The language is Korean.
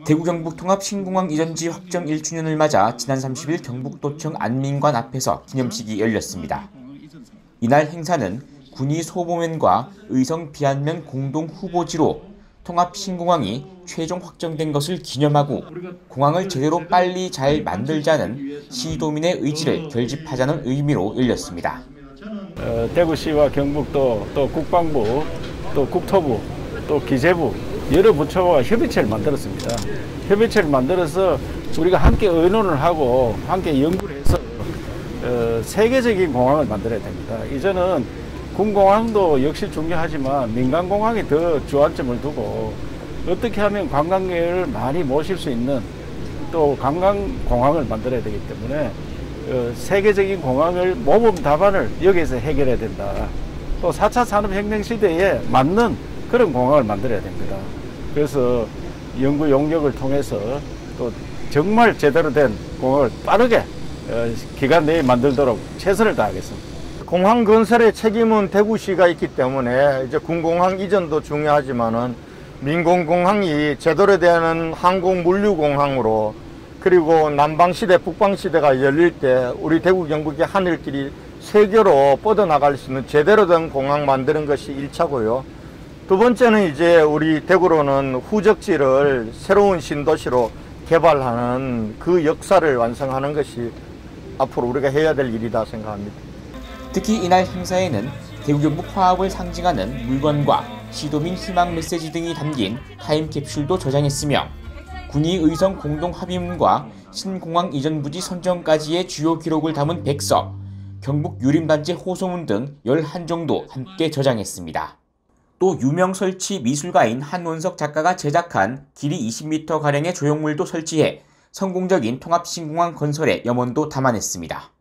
대구 경북 통합 신공항 이전지 확정 1주년을 맞아 지난 30일 경북도청 안민관 앞에서 기념식이 열렸습니다. 이날 행사는 군위 소보면과 의성 비안면 공동 후보지로 통합 신공항이 최종 확정된 것을 기념하고 공항을 제대로 빨리 잘 만들자는 시도민의 의지를 결집하자는 의미로 열렸습니다. 대구시와 경북도, 또 국방부, 또 국토부, 또 기재부 여러 부처와 협의체를 만들었습니다. 협의체를 만들어서 우리가 함께 의논을 하고 함께 연구를 해서 세계적인 공항을 만들어야 됩니다. 이제는 군공항도 역시 중요하지만 민간공항에 더 주안점을 두고 어떻게 하면 관광객을 많이 모실 수 있는 또 관광공항을 만들어야 되기 때문에 세계적인 공항을 모범 답안을 여기에서 해결해야 된다. 또 4차 산업혁명 시대에 맞는 그런 공항을 만들어야 됩니다. 그래서 연구 용역을 통해서 또 정말 제대로 된 공항을 빠르게 기간 내에 만들도록 최선을 다하겠습니다. 공항 건설의 책임은 대구시가 있기 때문에 이제 군공항 이전도 중요하지만은 민공공항이 제대로 되는 항공 물류공항으로 그리고 남방시대, 북방시대가 열릴 때 우리 대구 경북의 하늘길이 세계로 뻗어나갈 수 있는 제대로 된 공항 만드는 것이 1차고요. 두 번째는 이제 우리 대구로는 후적지를 새로운 신도시로 개발하는 그 역사를 완성하는 것이 앞으로 우리가 해야 될 일이다 생각합니다. 특히 이날 행사에는 대구 경북 화합을 상징하는 물건과 시도민 희망 메시지 등이 담긴 타임캡슐도 저장했으며 군위 의성 공동 합의문과 신공항 이전 부지 선정까지의 주요 기록을 담은 백서, 경북 유림단지 호소문 등 11종도 함께 저장했습니다. 또 유명 설치 미술가인 한원석 작가가 제작한 길이 20m가량의 조형물도 설치해 성공적인 통합 신공항 건설의 염원도 담아냈습니다.